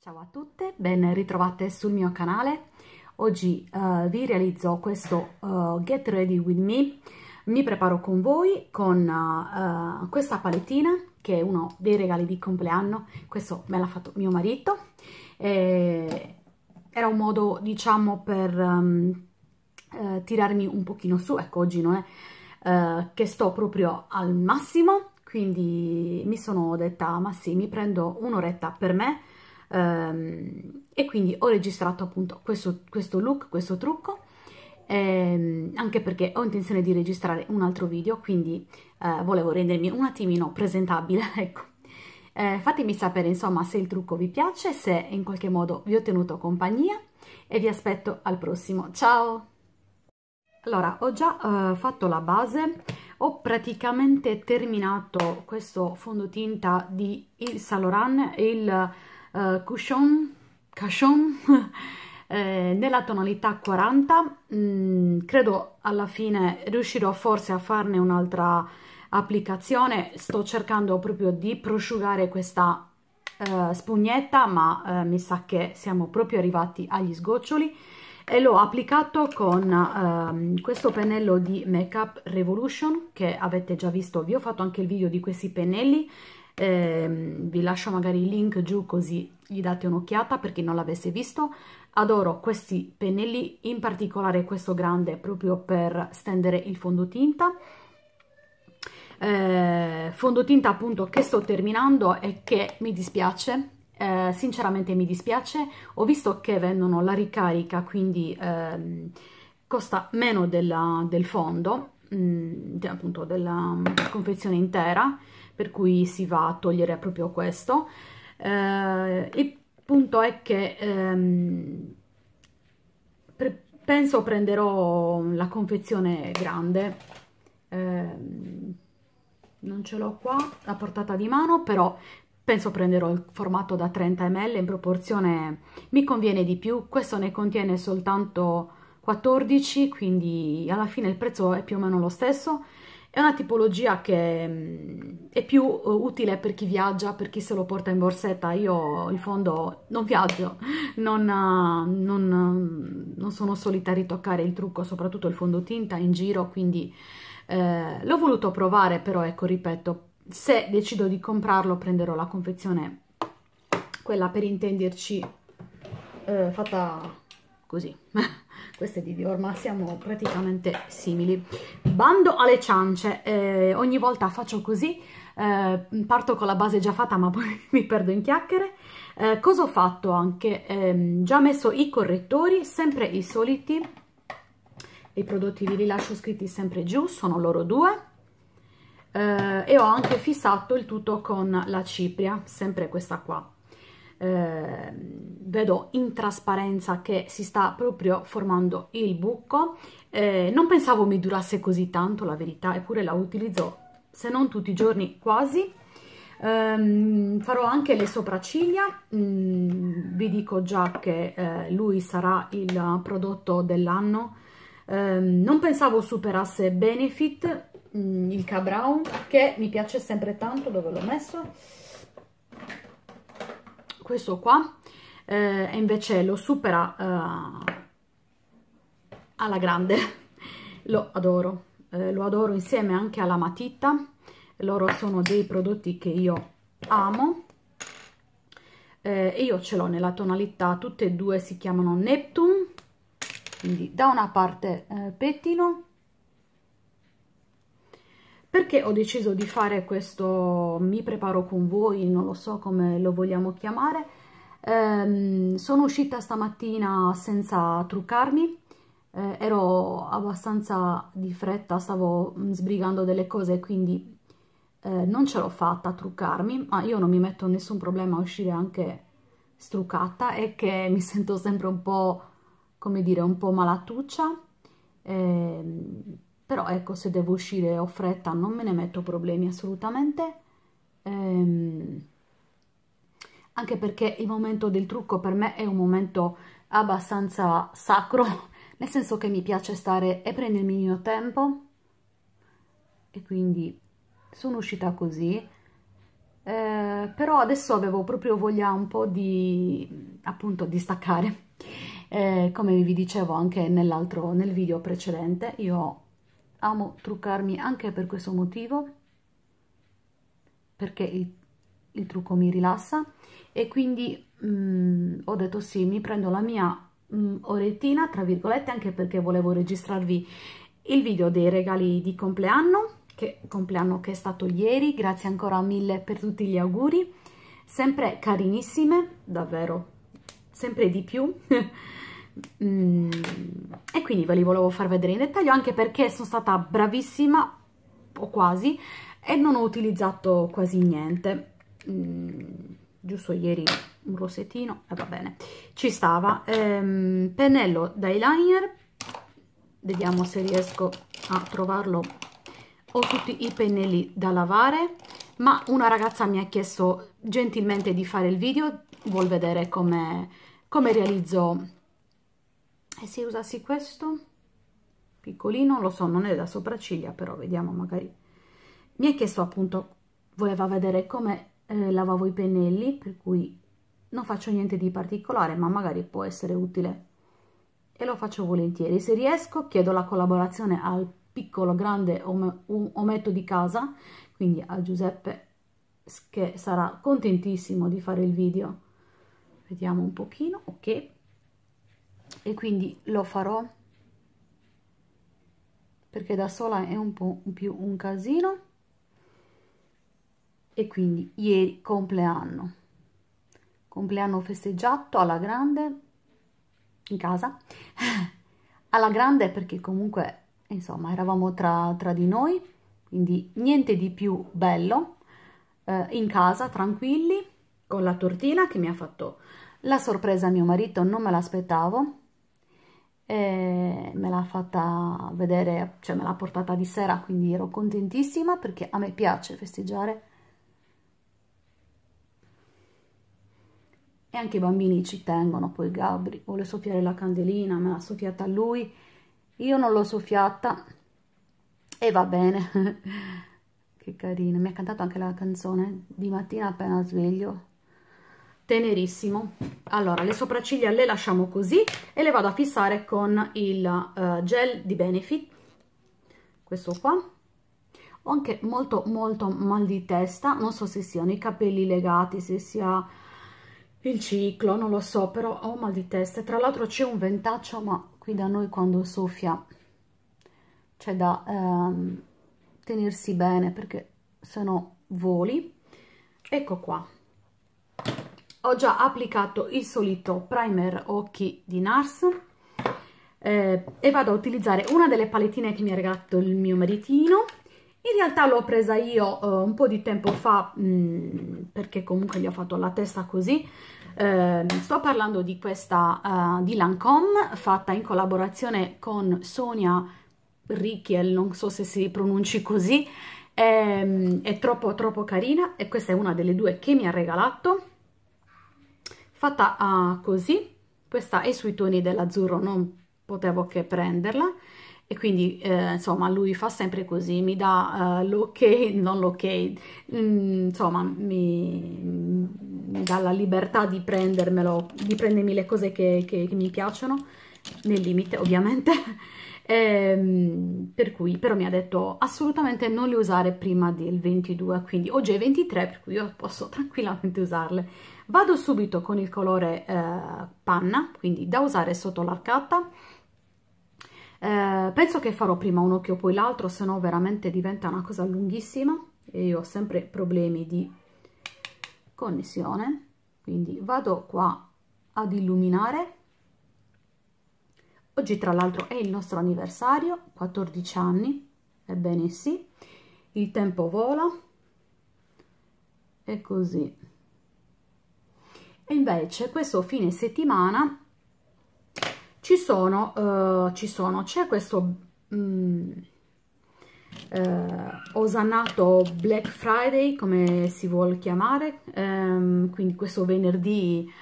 Ciao a tutte, ben ritrovate sul mio canale. Oggi vi realizzo questo Get Ready With Me. Mi preparo con voi con questa palettina che è uno dei regali di compleanno. Questo me l'ha fatto mio marito. Era un modo, diciamo, per tirarmi un pochino su. Ecco, oggi non è che sto proprio al massimo, quindi mi sono detta, ma sì, mi prendo un'oretta per me. E quindi ho registrato appunto questo look, questo trucco, anche perché ho intenzione di registrare un altro video, quindi volevo rendermi un attimino presentabile, ecco. Fatemi sapere insomma se il trucco vi piace, se in qualche modo vi ho tenuto compagnia, e vi aspetto al prossimo. Ciao! Allora, ho già fatto la base, ho praticamente terminato questo fondotinta di Yves Saint Laurent, il Cushion nella tonalità 40. Credo alla fine riuscirò forse a farne un'altra applicazione. Sto cercando proprio di prosciugare questa spugnetta, ma mi sa che siamo proprio arrivati agli sgoccioli, e l'ho applicato con questo pennello di Makeup Revolution che avete già visto. Vi ho fatto anche il video di questi pennelli, vi lascio magari il link giù così gli date un'occhiata per chi non l'avesse visto. Adoro questi pennelli, in particolare questo grande proprio per stendere il fondotinta. Fondotinta appunto che sto terminando e che mi dispiace, sinceramente mi dispiace. Ho visto che vendono la ricarica, quindi costa meno del fondo, appunto della confezione intera, per cui si va a togliere proprio questo. Il punto è che penso prenderò la confezione grande. Non ce l'ho qua a portata di mano, però penso prenderò il formato da 30 ml, in proporzione mi conviene di più. Questo ne contiene soltanto 14, quindi alla fine il prezzo è più o meno lo stesso. È una tipologia che è più utile per chi viaggia, per chi se lo porta in borsetta. Io in fondo non viaggio, non sono solita ritoccare il trucco, soprattutto il fondotinta in giro, quindi l'ho voluto provare, però ecco, ripeto, se decido di comprarlo prenderò la confezione, quella per intenderci, fatta così. Questa è di Dior, ma siamo praticamente simili. Bando alle ciance, ogni volta faccio così, parto con la base già fatta ma poi mi perdo in chiacchiere. Cosa ho fatto anche? Già messo i correttori, sempre i soliti. I prodotti vi li lascio scritti sempre giù, sono loro due, e ho anche fissato il tutto con la cipria, sempre questa qua. Vedo in trasparenza che si sta proprio formando il buco. Non pensavo mi durasse così tanto, la verità, eppure la utilizzo se non tutti i giorni quasi. Farò anche le sopracciglia. Vi dico già che lui sarà il prodotto dell'anno. Non pensavo superasse Benefit, il K-Brown, che mi piace sempre tanto. Dove l'ho messo? Questo qua, e invece lo supera alla grande. Lo adoro insieme anche alla matita. Loro sono dei prodotti che io amo, e io ce l'ho nella tonalità, tutte e due si chiamano Neptune. Quindi da una parte pettino. Perché ho deciso di fare questo mi preparo con voi, non lo so come lo vogliamo chiamare. Sono uscita stamattina senza truccarmi, ero abbastanza di fretta, stavo sbrigando delle cose, quindi non ce l'ho fatta a truccarmi, ma io non mi metto nessun problema a uscire anche struccata, e che mi sento sempre un po', come dire, un po' malatuccia, però ecco, se devo uscire ho fretta non me ne metto problemi assolutamente, anche perché il momento del trucco per me è un momento abbastanza sacro, nel senso che mi piace stare e prendermi il mio tempo, e quindi sono uscita così. però adesso avevo proprio voglia un po' di, appunto, di staccare. Come vi dicevo anche nel video precedente, io amo truccarmi anche per questo motivo, perché il trucco mi rilassa, e quindi ho detto sì, mi prendo la mia orettina, tra virgolette, anche perché volevo registrarvi il video dei regali di compleanno che è stato ieri. Grazie ancora mille per tutti gli auguri, sempre carinissime, davvero, sempre di più. E quindi ve li volevo far vedere in dettaglio, anche perché sono stata bravissima, o quasi, e non ho utilizzato quasi niente. Giusto ieri un rossettino e va bene, ci stava. Pennello d'eyeliner, vediamo se riesco a trovarlo. Ho tutti i pennelli da lavare, ma una ragazza mi ha chiesto gentilmente di fare il video, vuol vedere come realizzo. E se usassi questo piccolino, lo so, non è da sopracciglia, però vediamo, magari mi ha chiesto, appunto, voleva vedere come lavavo i pennelli, per cui non faccio niente di particolare, ma magari può essere utile e lo faccio volentieri. Se riesco chiedo la collaborazione al piccolo grande ometto di casa, quindi a Giuseppe, che sarà contentissimo di fare il video. Vediamo un pochino, ok, e quindi lo farò perché da sola è un po' più un casino. E quindi ieri compleanno festeggiato alla grande in casa, alla grande, perché comunque insomma eravamo tra di noi, quindi niente di più bello, in casa tranquilli, con la tortina che mi ha fatto la sorpresa mio marito, non me l'aspettavo, me l'ha fatta vedere, cioè me l'ha portata di sera, quindi ero contentissima perché a me piace festeggiare e anche i bambini ci tengono. Poi Gabri vuole soffiare la candelina, me l'ha soffiata lui, io non l'ho soffiata e va bene. Che carino, mi ha cantato anche la canzone di mattina appena sveglio, tenerissimo. Allora, le sopracciglia le lasciamo così e le vado a fissare con il gel di Benefit, questo qua. Ho anche molto mal di testa, non so se siano i capelli legati, se sia il ciclo, non lo so, però ho mal di testa. Tra l'altro c'è un ventaccio, ma qui da noi quando soffia c'è da tenersi bene, perché se no voli. Ecco qua, ho già applicato il solito primer occhi di NARS e vado a utilizzare una delle palettine che mi ha regalato il mio maritino. In realtà l'ho presa io un po' di tempo fa, perché comunque gli ho fatto la testa così. Sto parlando di questa di Lancôme, fatta in collaborazione con Sonia Rykiel, non so se si pronunci così. È troppo carina, e questa è una delle due che mi ha regalato, fatta così. Questa è sui toni dell'azzurro, non potevo che prenderla. E quindi insomma lui fa sempre così, mi dà l'ok, non l'ok, insomma mi dà la libertà di prendermelo, di prendermi le cose che mi piacciono, nel limite ovviamente. Per cui però mi ha detto assolutamente non le usare prima del 22, quindi oggi è 23, per cui io posso tranquillamente usarle. Vado subito con il colore panna, quindi da usare sotto l'arcata. Penso che farò prima un occhio poi l'altro, se no veramente diventa una cosa lunghissima e io ho sempre problemi di connessione. Quindi vado qua ad illuminare. Oggi tra l'altro è il nostro anniversario, 14 anni, ebbene sì, il tempo vola, e così. E invece questo fine settimana c'è questo osannato Black Friday, come si vuol chiamare, quindi questo venerdì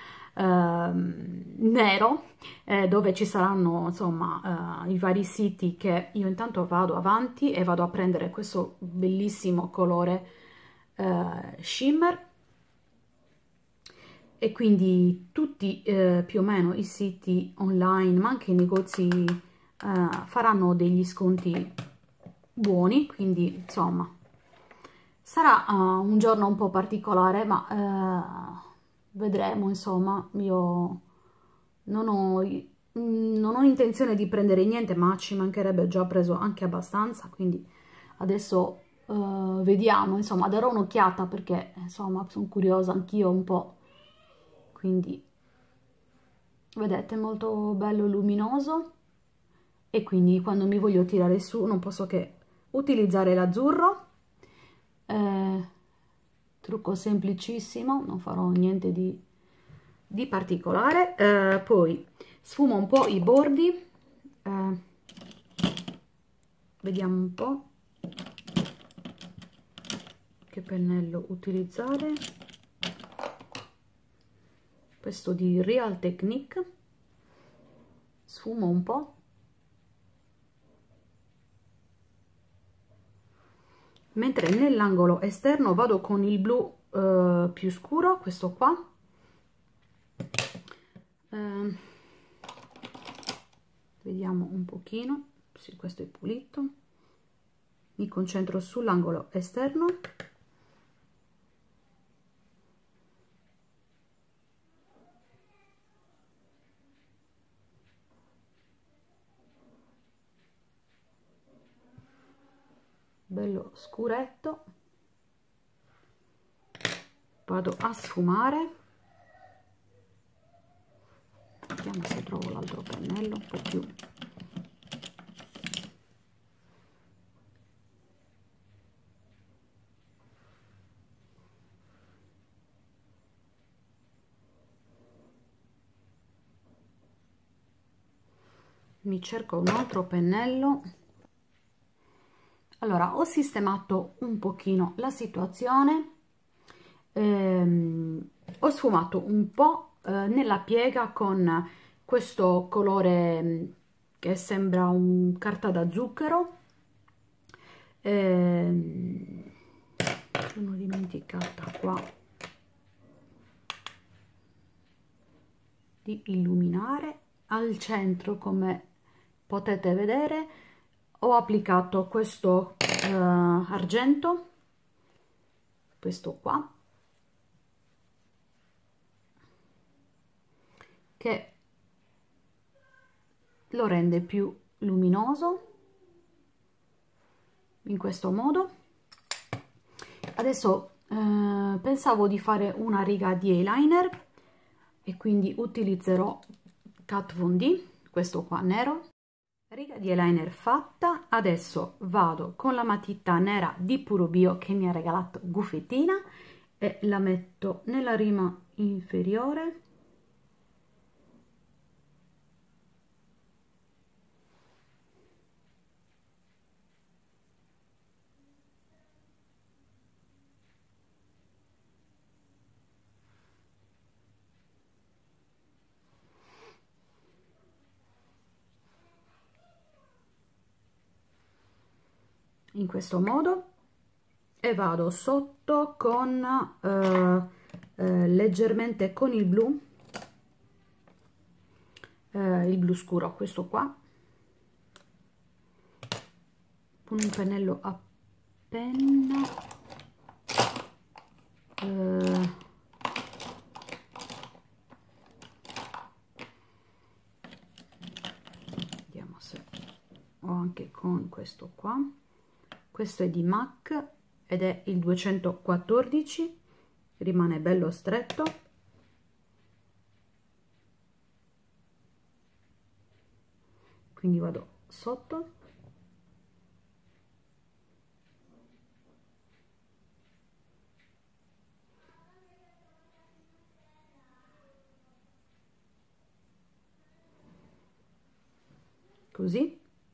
nero, dove ci saranno insomma i vari siti, che io intanto vado avanti e vado a prendere questo bellissimo colore shimmer, e quindi tutti più o meno i siti online, ma anche i negozi faranno degli sconti buoni, quindi insomma sarà un giorno un po' particolare, ma vedremo. Insomma, io non ho intenzione di prendere niente, ma ci mancherebbe, ho già preso anche abbastanza, quindi adesso vediamo, insomma, darò un'occhiata perché insomma sono curiosa anch'io un po'. Quindi vedete, molto bello luminoso, e quindi quando mi voglio tirare su non posso che utilizzare l'azzurro. Trucco semplicissimo, non farò niente di particolare. Poi sfumo un po' i bordi, vediamo un po' che pennello utilizzare. Questo di Real Technique, sfumo un po', mentre nell'angolo esterno vado con il blu più scuro, questo qua. Vediamo un pochino, sì, questo è pulito. Mi concentro sull'angolo esterno. Bello scuretto. Vado a sfumare. Vediamo se trovo l'altro pennello un po' più. Mi cerco un altro pennello. Allora, ho sistemato un pochino la situazione, ho sfumato un po' nella piega con questo colore che sembra un carta da zucchero. Sono dimenticata qua di illuminare. Al centro, come potete vedere, ho applicato questo argento, questo qua, che lo rende più luminoso in questo modo. Adesso pensavo di fare una riga di eyeliner e quindi utilizzerò Kat Von D, questo qua nero. Riga di eyeliner fatta. Adesso vado con la matita nera di Puro Bio che mi ha regalato Guffettina e la metto nella rima inferiore. In questo modo, e vado sotto con leggermente con il blu scuro, questo qua, con un pennello a penna, vediamo se ho anche con questo qua. Questo è di MAC ed è il 214, rimane bello stretto. Quindi vado sotto. Così.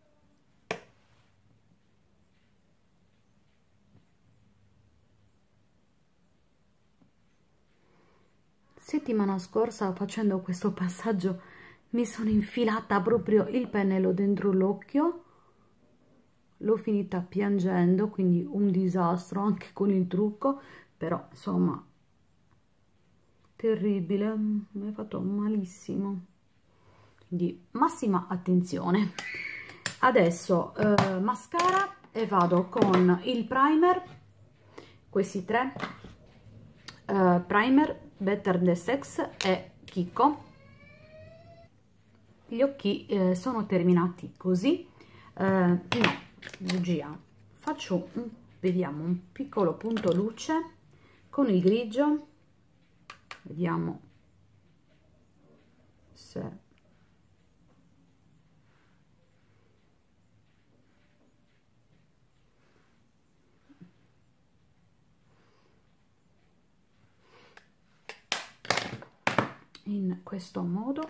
Settimana scorsa, facendo questo passaggio, mi sono infilata proprio il pennello dentro l'occhio, l'ho finita piangendo, quindi un disastro anche con il trucco, però insomma terribile, mi ha fatto malissimo, quindi massima attenzione. Adesso mascara e vado con il primer, questi tre primer, Better the Sex e Kiko. Gli occhi sono terminati così, no, bugia, faccio vediamo un piccolo punto luce con il grigio, vediamo se in questo modo.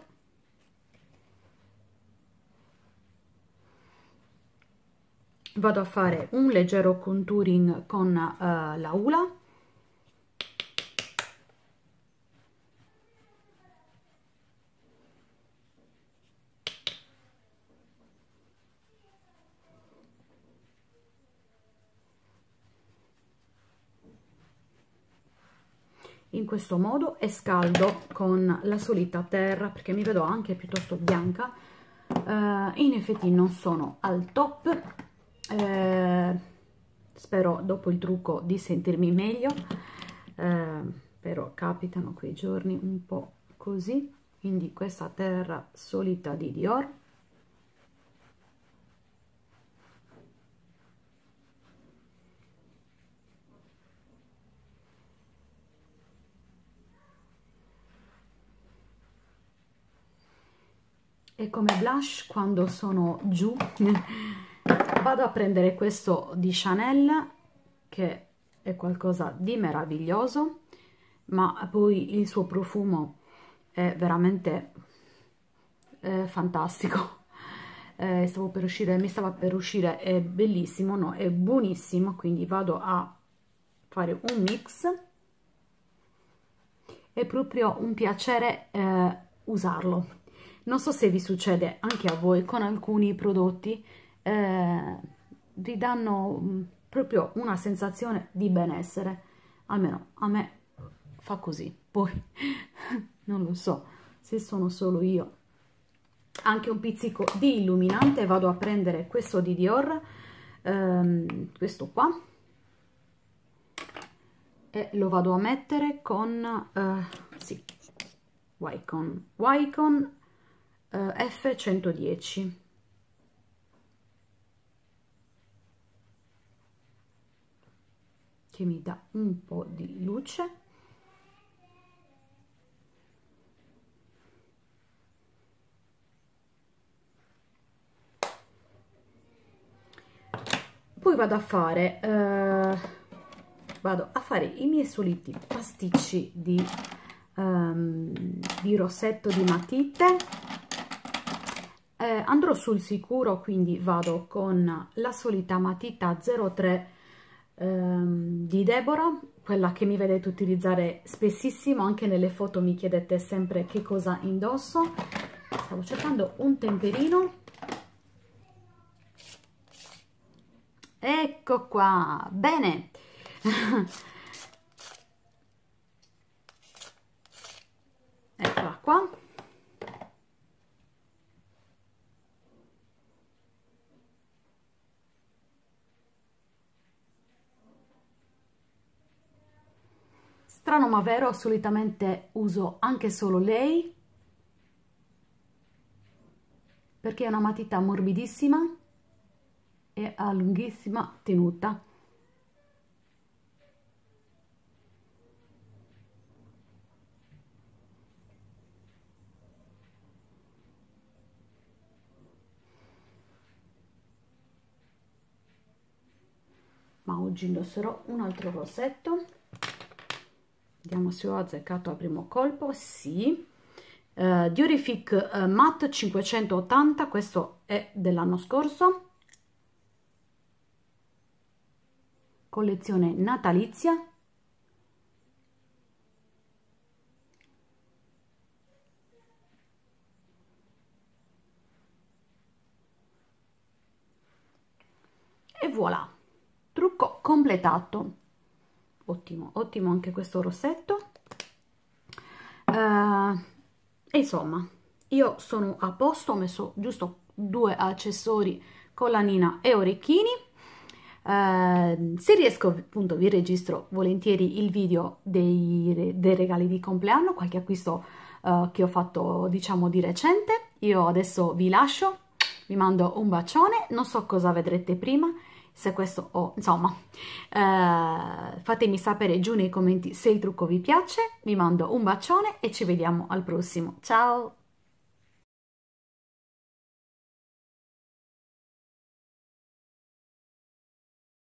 Vado a fare un leggero contouring con la Hoola. In questo modo e scaldo con la solita terra perché mi vedo anche piuttosto bianca. In effetti non sono al top, spero dopo il trucco di sentirmi meglio, però capitano quei giorni un po' così, quindi questa terra solita di Dior. E come blush, quando sono giù vado a prendere questo di Chanel, che è qualcosa di meraviglioso, ma poi il suo profumo è veramente fantastico. Mi stava per uscire, è bellissimo, no, è buonissimo, quindi vado a fare un mix. È proprio un piacere usarlo. Non so se vi succede anche a voi con alcuni prodotti, vi danno proprio una sensazione di benessere, almeno a me fa così, poi non lo so se sono solo io. Anche un pizzico di illuminante, vado a prendere questo di Dior, questo qua, e lo vado a mettere con sì, Wycon F110, che mi dà un po' di luce. Poi vado a fare i miei soliti pasticci di rossetto di matite. Andrò sul sicuro, quindi vado con la solita matita 03 di Deborah, quella che mi vedete utilizzare spessissimo, anche nelle foto mi chiedete sempre che cosa indosso. Stavo cercando un temperino. Ecco qua, bene. Eccola qua. Strano ma vero, solitamente uso anche solo lei perché è una matita morbidissima e ha lunghissima tenuta. Ma oggi indosserò un altro rossetto, vediamo se ho azzeccato al primo colpo. Sì, Diorific Matte 580, questo è dell'anno scorso, collezione natalizia. voilà, trucco completato. Ottimo, ottimo anche questo rossetto. Insomma, io sono a posto, ho messo giusto 2 accessori, collanina e orecchini. Se riesco, appunto, vi registro volentieri il video dei regali di compleanno, qualche acquisto che ho fatto, diciamo, di recente. Io adesso vi lascio, vi mando un bacione, non so cosa vedrete prima, se questo o insomma, fatemi sapere giù nei commenti se il trucco vi piace. Vi mando un bacione e ci vediamo al prossimo. Ciao!